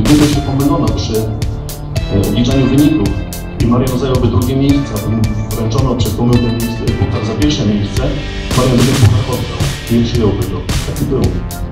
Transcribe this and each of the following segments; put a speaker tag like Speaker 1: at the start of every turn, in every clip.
Speaker 1: gdyby się pomylono przy liczeniu wyników i Marian zająłby drugie miejsce, a wręczono przez pomyłkę puchar za pierwsze miejsce, Marian by ten puchar oddał, nie przyjąłby go. Taki był.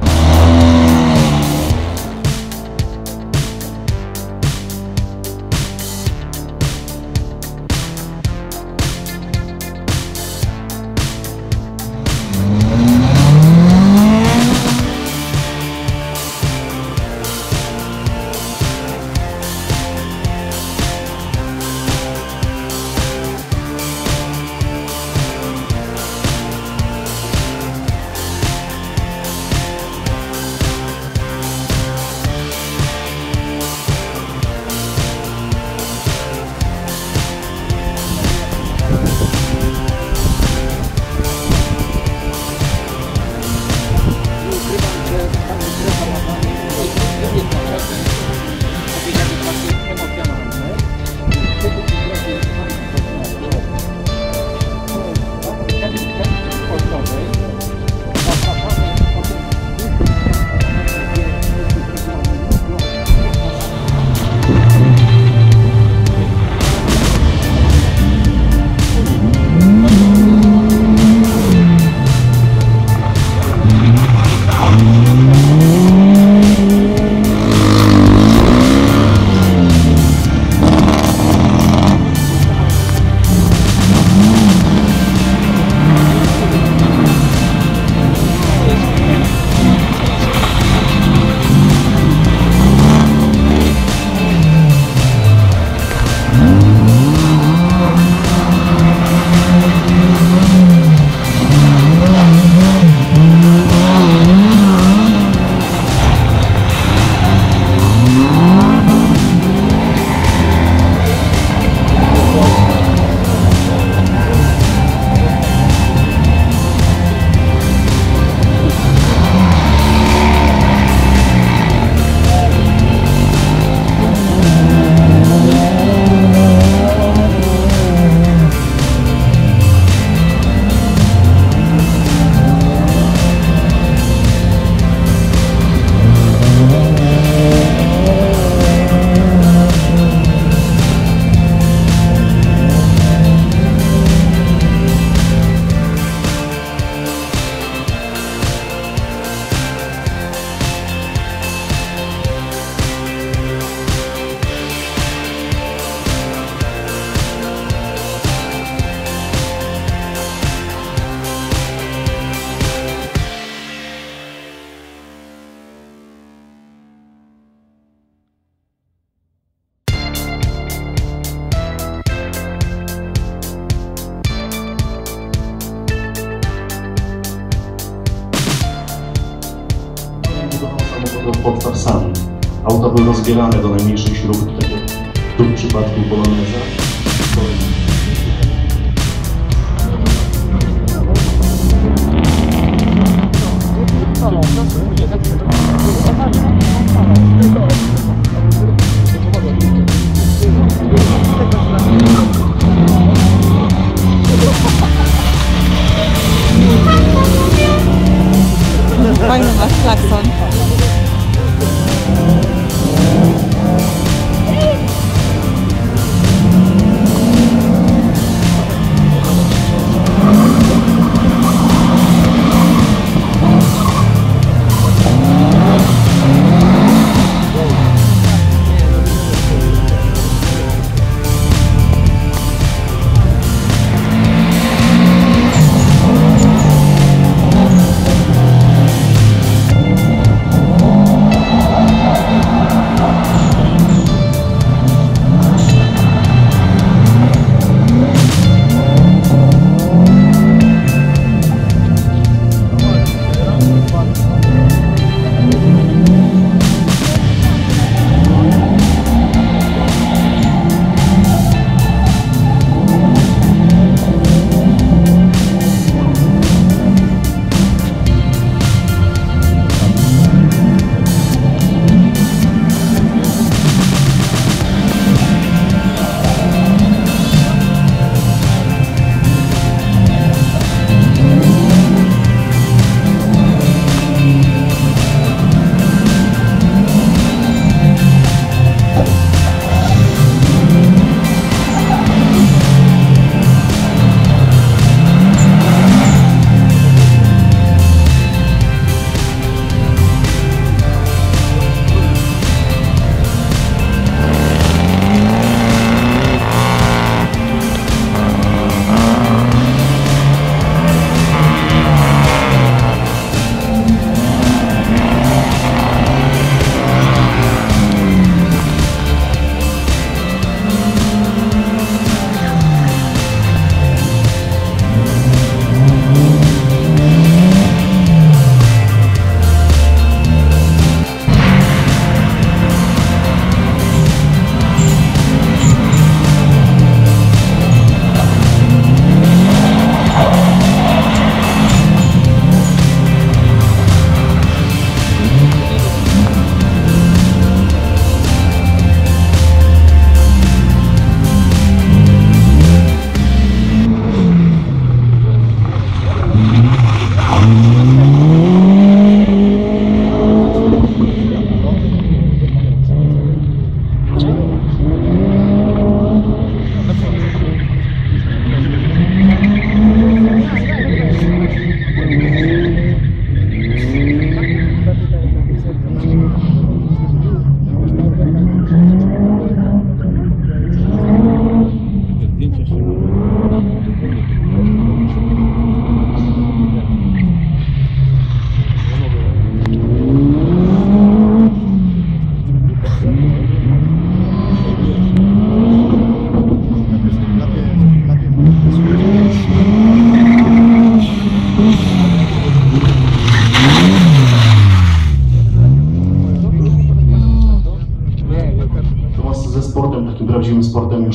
Speaker 1: Podstaw sami. Auta były rozbierane do najmniejszych śrub, tak jak tu w przypadku Poloneza.
Speaker 2: Fajny masz klakson.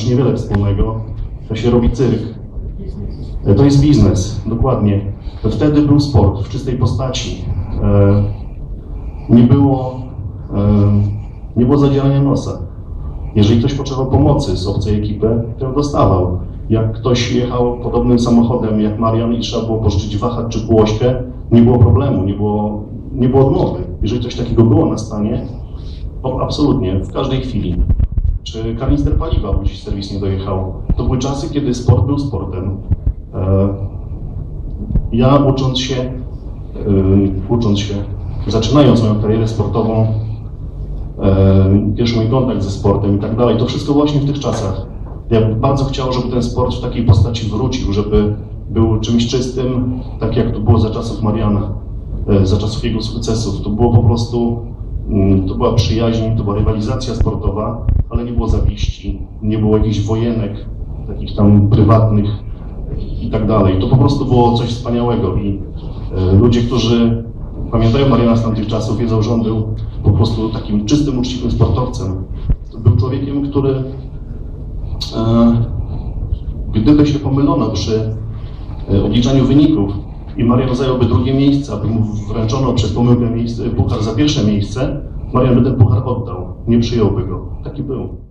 Speaker 1: mieć niewiele wspólnego. To się robi cyrk. To jest biznes, dokładnie. Wtedy był sport w czystej postaci. Nie było zadzierania nosa. Jeżeli ktoś potrzebował pomocy z obcej ekipy, to ją dostawał. Jak ktoś jechał podobnym samochodem jak Marian i trzeba było pożyczyć wahacz czy półośkę, nie było problemu, nie było odmowy. Jeżeli coś takiego było na stanie, to absolutnie, w każdej chwili. Czy kanister paliwa, bo dziś serwis nie dojechał. To były czasy, kiedy sport był sportem. Ja ucząc się, zaczynając moją karierę sportową, pierwszy mój kontakt ze sportem i tak dalej, to wszystko właśnie w tych czasach. Ja bardzo chciał, żeby ten sport w takiej postaci wrócił, żeby był czymś czystym, tak jak to było za czasów Mariana, za czasów jego sukcesów. To było po prostu, to była przyjaźń, to była rywalizacja sportowa, ale nie było zawiści, nie było jakichś wojenek, takich tam prywatnych i tak dalej. To po prostu było coś wspaniałego i ludzie, którzy pamiętają Mariana z tamtych czasów, wiedzą, że on był po prostu takim czystym, uczciwym sportowcem. Był człowiekiem, który gdyby się pomylono przy odliczaniu wyników i Marian zająłby drugie miejsce, aby mu wręczono przez pomyłkę puchar za pierwsze miejsce, Marian by ten puchar oddał, nie przyjąłby go. Taki był.